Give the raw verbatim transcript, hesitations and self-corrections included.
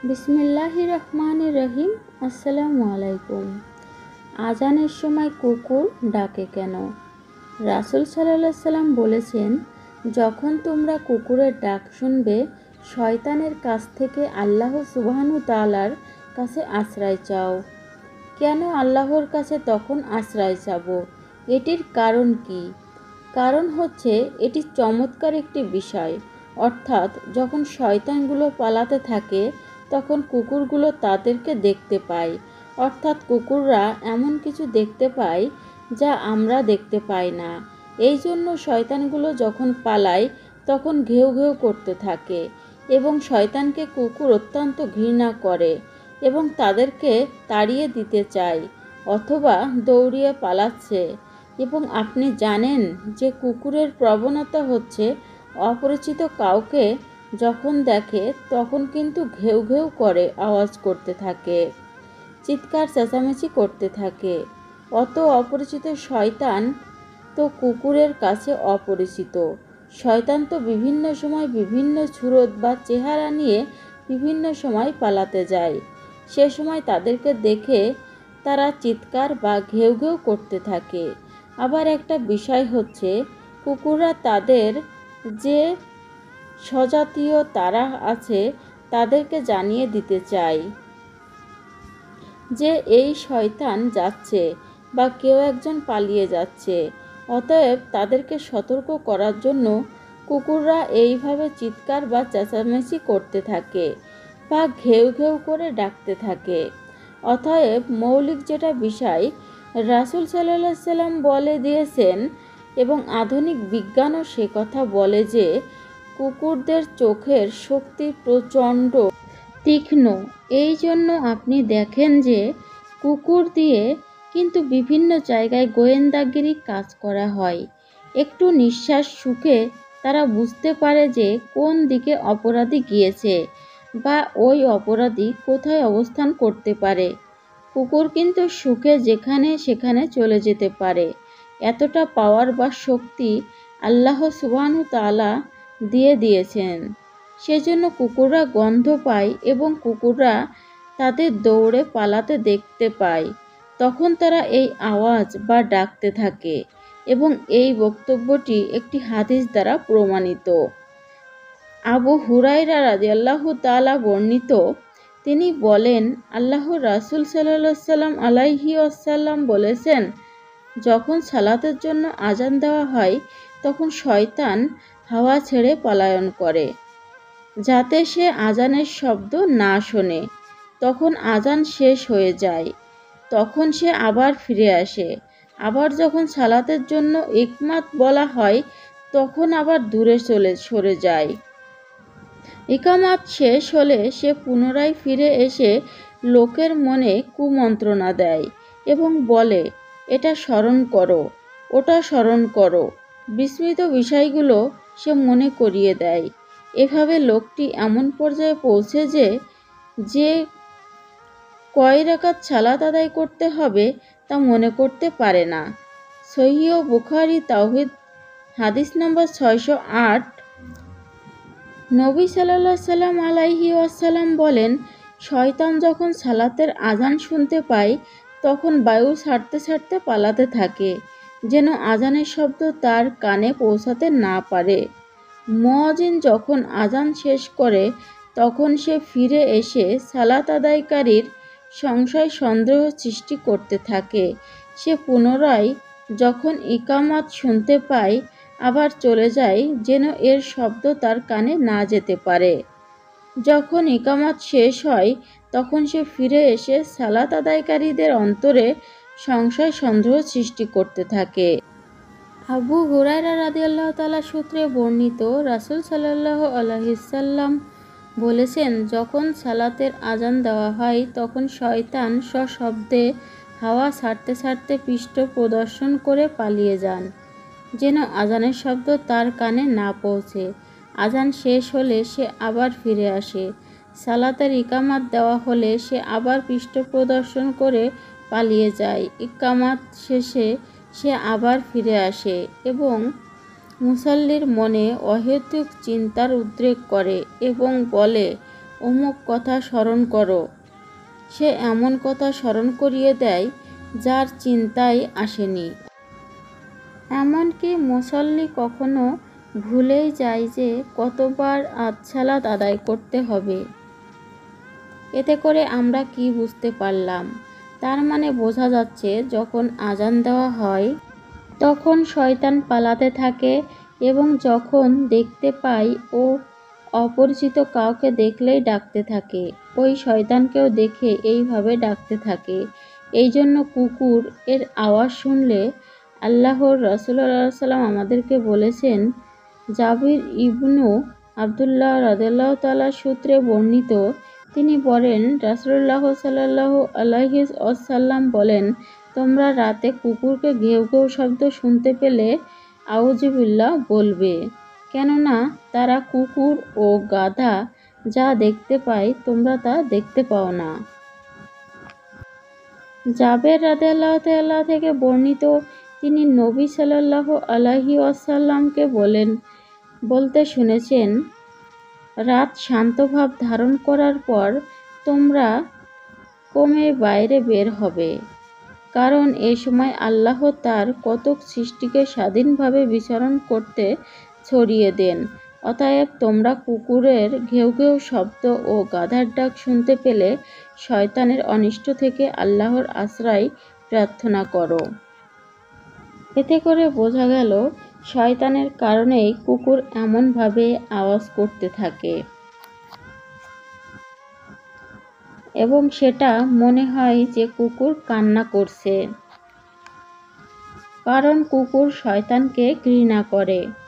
বিসমিল্লাহির রহমানির রহিম। আসসালামু আলাইকুম। আজানের সময় কুকুর ডাকে কেন? রাসূল সাল্লাল্লাহু আলাইহি সাল্লাম বলেছেন, যখন তোমরা কুকুরের ডাক শুনবে, শয়তানের কাছ থেকে আল্লাহ সুবহানাহু তাআলার কাছে আশ্রয় চাও। কেন আল্লাহর কাছে তখন আশ্রয় চাব? এটির কারণ কি? কারণ হচ্ছে এটি চমৎকার একটি বিষয়। অর্থাৎ যখন শয়তানগুলো পালাতে থাকে তখন কুকুরগুলো তাদেরকে দেখতে পায়। অর্থাৎ কুকুররা এমন কিছু দেখতে পায় যা আমরা দেখতে পাই না। এই জন্য শয়তানগুলো যখন পালায় তখন ঘেউ ঘেউ করতে থাকে এবং শয়তানকে কুকুর অত্যন্ত ঘৃণা করে এবং তাদেরকে তাড়িয়ে দিতে চায় অথবা দৌড়িয়ে পালাচ্ছে। এবং আপনি জানেন যে কুকুরের প্রবণতা হচ্ছে অপরিচিত কাউকে যখন দেখে তখন কিন্তু ঘেউ ঘেউ করে আওয়াজ করতে থাকে, চিৎকার চেঁচামেচি করতে থাকে। অত অপরিচিত শয়তান তো কুকুরের কাছে অপরিচিত। শয়তান তো বিভিন্ন সময় বিভিন্ন সুরত বা চেহারা নিয়ে বিভিন্ন সময় পালাতে যায়। সে সময় তাদেরকে দেখে তারা চিৎকার বা ঘেউ ঘেউ করতে থাকে। আবার একটা বিষয় হচ্ছে কুকুররা তাদের যে স্বজাতীয় তারা আছে তাদেরকে জানিয়ে দিতে চায় যে এই শয়তান যাচ্ছে বা কেউ একজন পালিয়ে যাচ্ছে। অতএব তাদেরকে সতর্ক করার জন্য কুকুররা এইভাবে চিৎকার বা চেঁচামেচি করতে থাকে বা ঘেউ ঘেউ করে ডাকতে থাকে। অতএব মৌলিক যেটা বিষয় রাসূল সাল্লাল্লাহু আলাইহি সাল্লাম বলে দিয়েছেন এবং আধুনিক বিজ্ঞানও সে কথা বলে যে কুকুরদের চোখের শক্তি প্রচণ্ড তীক্ষ্ণ। এই জন্য আপনি দেখেন যে কুকুর দিয়ে কিন্তু বিভিন্ন জায়গায় গোয়েন্দাগিরি কাজ করা হয়। একটু নিঃশ্বাস শুকে তারা বুঝতে পারে যে কোন দিকে অপরাধী গিয়েছে বা ওই অপরাধী কোথায় অবস্থান করতে পারে। কুকুর কিন্তু শুকে যেখানে সেখানে চলে যেতে পারে। এতটা পাওয়ার বা শক্তি আল্লাহ সুবহানাহু তাআলা দিয়ে দিয়েছেন। সেজন্য কুকুররা গন্ধ পায় এবং কুকুররা তাদের দৌড়ে পালাতে দেখতে পায়। তখন তারা এই আওয়াজ বা ডাকতে থাকে এবং এই বক্তব্যটি একটি হাদিস দ্বারা প্রমাণিত। আবু হুরায়রা রাদিয়াল্লাহু তাআলা বর্ণিত, তিনি বলেন, আল্লাহর রাসূল সাল্লাল্লাহু সাল্লাম আলাইহি ওয়াসাল্লাম বলেছেন, যখন সালাতের জন্য আজান দেওয়া হয় তখন শয়তান হাওয়া ছেড়ে পলায়ন করে যাতে সে আজানের শব্দ না শোনে। তখন আজান শেষ হয়ে যায়, তখন সে আবার ফিরে আসে। আবার যখন সালাতের জন্য ইকমাত বলা হয় তখন আবার দূরে চলে সরে যায়। ইকামাত শেষ হলে সে পুনরায় ফিরে এসে লোকের মনে কুমন্ত্রণা দেয় এবং বলে, এটা স্মরণ করো, ওটা স্মরণ করো। বিস্মৃত বিষয়গুলো সে মনে করিয়ে দেয়। এভাবে লোকটি এমন পর্যায়ে পৌঁছে যে যে কয় রাকাত সালাত আদায় করতে হবে তা মনে করতে পারে না। সহিহ বুখারী তাওহীদ হাদিস নম্বর ছয়শো আট। নবী সাল্লাল্লাহু সাল্লাম আলাইহি ওয়াসাল্লাম বলেন, শয়তান যখন সালাতের আজান শুনতে পায় তখন বায়ু ছাড়তে ছাড়তে পালাতে থাকে যেন আজানের শব্দ তার কানে পৌঁছাতে না পারে। মুয়াজ্জিন যখন আজান শেষ করে তখন সে ফিরে এসে সালাত আদায়কারীর সংশয় সন্দেহ সৃষ্টি করতে থাকে। সে পুনরায় যখন ইকামাত শুনতে পায় আবার চলে যায় যেন এর শব্দ তার কানে না যেতে পারে। যখন ইকামাত শেষ হয় তখন সে ফিরে এসে সালাত আদায়কারীদের অন্তরে সংশয় সন্দেহ সৃষ্টি করতে থাকে। আবু হুরায়রা রাদিয়াল্লাহু তাআলা সূত্রে বর্ণিত, রাসূল সাল্লাল্লাহু আলাইহি সাল্লাম বলেছেন, যখন সালাতের আজান দেওয়া হয় তখন শয়তান সশব্দে হাওয়া ছাড়তে ছাড়তে পৃষ্ঠ প্রদর্শন করে পালিয়ে যান যেন আজানের শব্দ তার কানে না পৌঁছে। আজান শেষ হলে সে আবার ফিরে আসে। সালাতের ইকামাত দেওয়া হলে সে আবার পৃষ্ঠ প্রদর্শন করে পালিয়ে যায়। ইকামাত শেষে সে আবার ফিরে আসে এবং মুসাল্লির মনে অহেতুক চিন্তার উদ্রেক করে এবং বলে, অমুক কথা স্মরণ করো। সে এমন কথা স্মরণ করিয়ে দেয় যার চিন্তায় আসেনি। এমনকি মুসল্লি কখনো ভুলেই যায় যে কতবার আধসালাত আদায় করতে হবে। এতে করে আমরা কি বুঝতে পারলাম? তার মানে বোঝা যাচ্ছে যখন আজান দেওয়া হয় তখন শয়তান পালাতে থাকে, এবং যখন দেখতে পাই ও অপরিচিত কাউকে দেখলেই ডাকতে থাকে, ওই শয়তানকেও দেখে এইভাবে ডাকতে থাকে। এই জন্য কুকুর এর আওয়াজ শুনলে আল্লাহর রাসূল সাল্লাল্লাহু আলাইহি ওয়াসাল্লাম আমাদেরকে বলেছেন, জাবির ইবনু আবদুল্লাহ রাদিয়াল্লাহু তাআলা সূত্রে বর্ণিত, তিনি বলেন, রাসূলুল্লাহ সাল্লাল্লাহু আলাইহি ওয়াসাল্লাম বলেন, তোমরা রাতে কুকুরকে ঘেউ ঘেউ শব্দ শুনতে পেলে আউযুবিল্লাহ বলবে, কেননা তারা কুকুর ও গাধা যা দেখতে পায় তোমরা তা দেখতে পাও না। জাবের রাদিয়াল্লাহু তাআলা থেকে বর্ণিত, তিনি নবী সাল্লাল্লাহু আলাইহি ওয়াসাল্লামকে বলেন বলতে শুনেছেন, রাত শান্তভাব ধারণ করার পর তোমরা কমে বাইরে বের হবে, কারণ এ সময় আল্লাহ তার কতক সৃষ্টিকে স্বাধীনভাবে বিচরণ করতে ছড়িয়ে দেন। অতএব তোমরা কুকুরের ঘেউ ঘেউ শব্দ ও গাধার ডাক শুনতে পেলে শয়তানের অনিষ্ট থেকে আল্লাহর আশ্রয় প্রার্থনা করো। এতে করে বোঝা গেল শয়তানের কারণেই কুকুর এমনভাবে আওয়াজ করতে থাকে এবং সেটা মনে হয় যে কুকুর কান্না করছে, কারণ কুকুর শয়তানকে ঘৃণা করে।